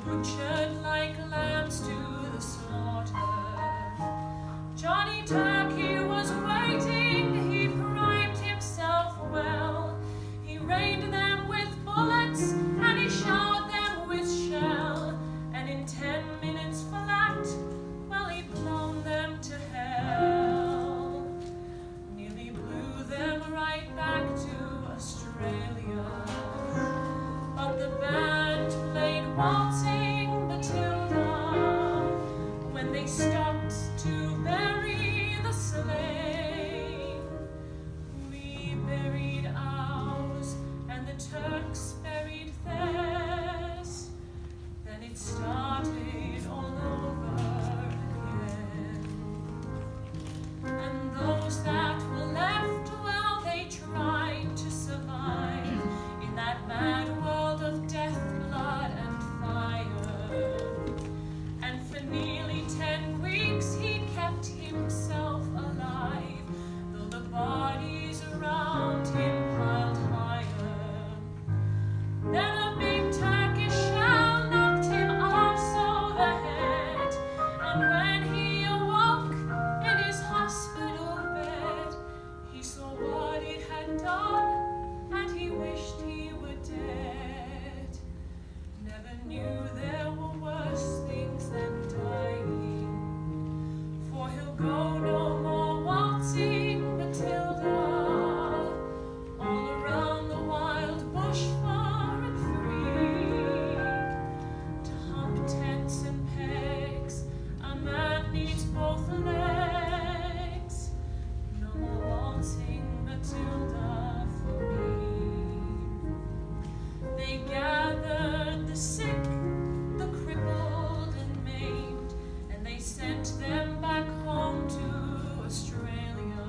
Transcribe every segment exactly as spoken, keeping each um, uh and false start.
butchered like lambs to the slaughter. Johnny Turkey was waiting, he primed himself well. He rained them with bullets and he showered them with shell. And in ten minutes flat, well, he blown them to hell. Nearly blew them right back to Australia. But the band played Waltzing Matilda when they stopped to bury the slain. We buried ours and the Turks buried theirs. Then it started all over again. And those that were left, well, they tried to survive in that mad world of death, blood, and fire. And for nearly ten weeks he kept himself alive, though the bodies around him piled higher. Then a big Turkish shell knocked him arse over head, and when he awoke in his hospital bed, he saw what it had done, and he wished he were dead. Never knew there were worse things than dying, for he'll go no more waltzing Matilda all around the wild bush far and free. To hump tents and pegs, a man needs both legs. No more waltzing Matilda for me. They gathered the sick, the crippled and maimed, and they sent them back home to Australia.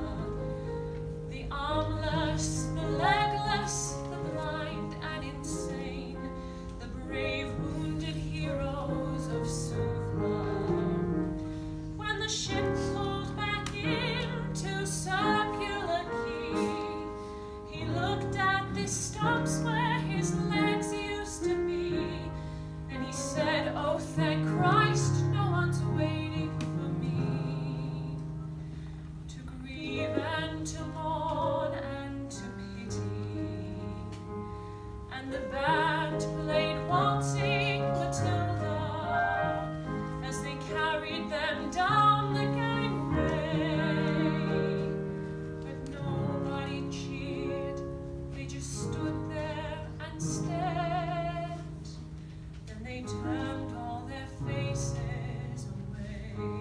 The armless, the legless, the blind and insane, the brave wounded heroes of Suvla. When the ship pulled back into Circular Quay, he looked at the stumps where his legs used to be, and he said, "Oh, thank Christ, no one's waiting for me." To grieve and to mourn and to pity. And the band played Waltzing Matilda as they carried them down the gangway. But nobody cheered, they just stood there and stared. Then they turned all their faces away.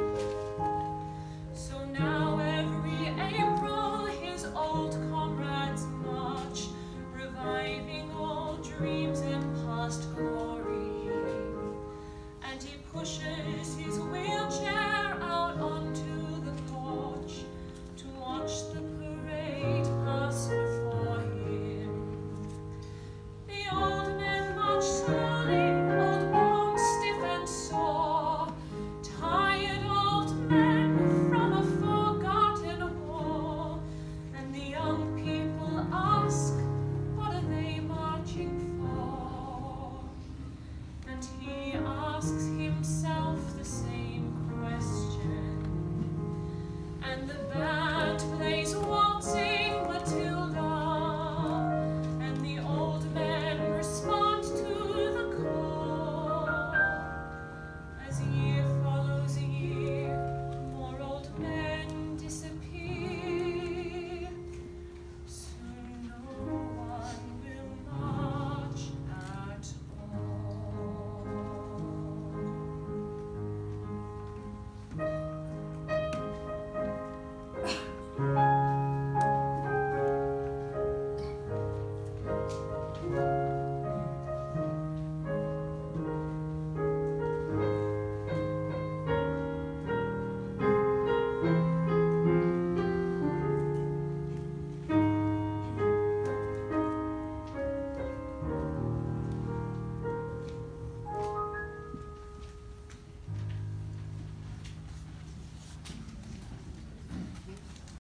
So now every April his old comrades march, reviving old dreams and past glory. And he pushes his wheelchair out onto the porch to watch the parade pass before him. The old men march slowly, old bones stiff and sore, tired old men from a forgotten war. And the young people ask, what are they marching for? And he